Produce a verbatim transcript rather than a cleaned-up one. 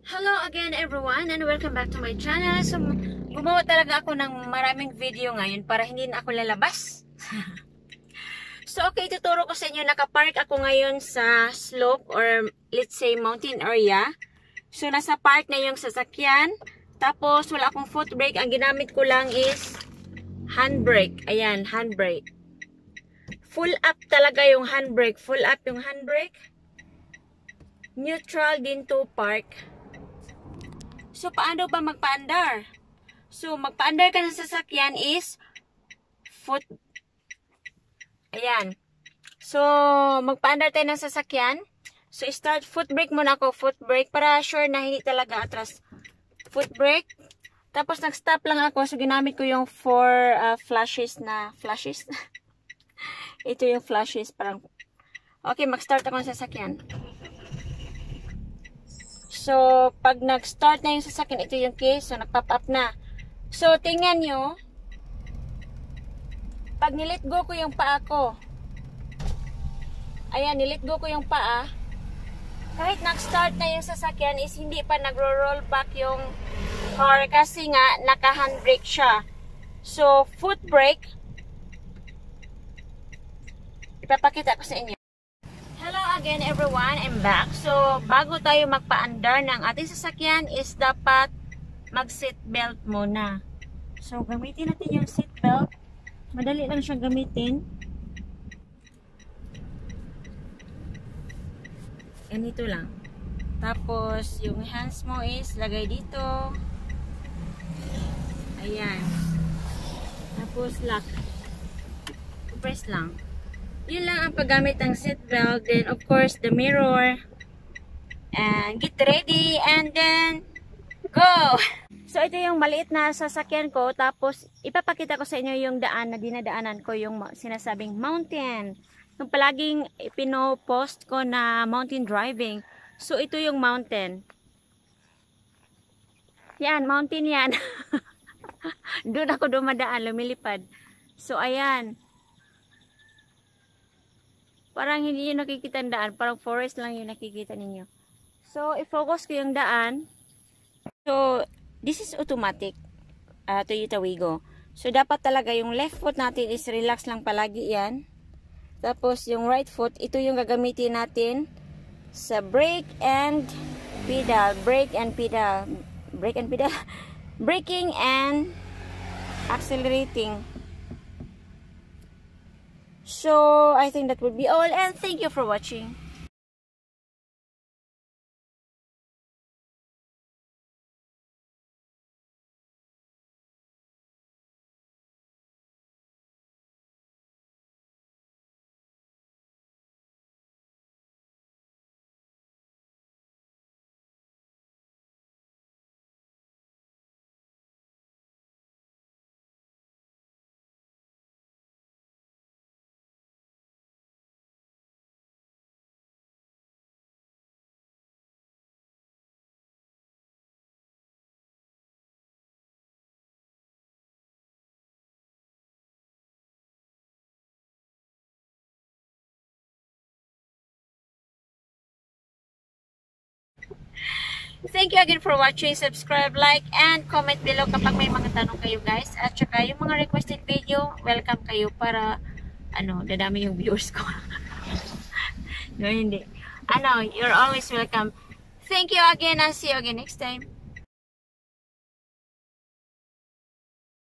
Hello again everyone and welcome back to my channel. So, gumawa talaga ako ng maraming video ngayon para hindi na ako lalabas. So, okay, tuturo ko sa inyo. Nakapark ako ngayon sa slope or let's say mountain area. So, nasa park na yung sasakyan. Tapos, wala akong foot brake. Ang ginamit ko lang is handbrake. Ayan, handbrake. Full up talaga yung handbrake. Full up yung handbrake. Neutral din to park. So, paano ba magpaandar? So, magpaandar ka ng sasakyan is foot. Ayan. So, magpaandar tayo ng sasakyan. So, start foot brake muna ako. Foot brake para sure na hindi talaga atras. Foot brake. Tapos, nag-stop lang ako. So, ginamit ko yung four uh, flashes na flashes. Ito yung flashes. Parang, okay, mag-start ako ng sasakyan. So, pag nag-start na yung sasakyan, ito yung case. So, nag-pop up na. So, tingnan nyo. Pag nilet go ko yung paa ko. Ayan, nilet go ko yung paa. Kahit nag-start na yung sasakyan is hindi pa nagro-roll back yung car kasi nga, naka-handbrake siya. So, foot brake. Ipapakita ko sa inyo. Hello again everyone, I'm back. So, bago tayo magpaandar ng ating sasakyan is dapat mag-seatbelt muna. So, gamitin natin yung seatbelt. Madali lang siyang gamitin. Ganito lang. Tapos, yung hands mo is lagay dito. Ayan. Tapos, lock. Press lang. Yun lang ang paggamit ng seatbelt. Then, of course, the mirror. And get ready. And then, go! So, ito yung maliit na sasakyan ko. Tapos, ipapakita ko sa inyo yung daan na dinadaanan ko. Yung sinasabing mountain. Yung palaging pinopost ko na mountain driving. So, ito yung mountain. Yan, mountain yan. Doon ako dumadaan, lumilipad. So, ayan. Parang hindi yung nakikita ang daan. Parang forest lang yung nakikita ninyo. So, i-focus ko yung daan. So, this is automatic. Uh, Toyota Wigo. So, dapat talaga yung left foot natin is relax lang palagi yan. Tapos, yung right foot, ito yung gagamitin natin sa brake and pedal. Brake and pedal. Brake and pedal. Braking and accelerating. So, I think that would be all, and thank you for watching. Thank you again for watching. Subscribe, like, and comment below kapag may mga tanong kayo guys. At saka yung mga requested video, welcome kayo para ano, dadami yung viewers ko. No, hindi. Ano, you're always welcome. Thank you again and see you again next time.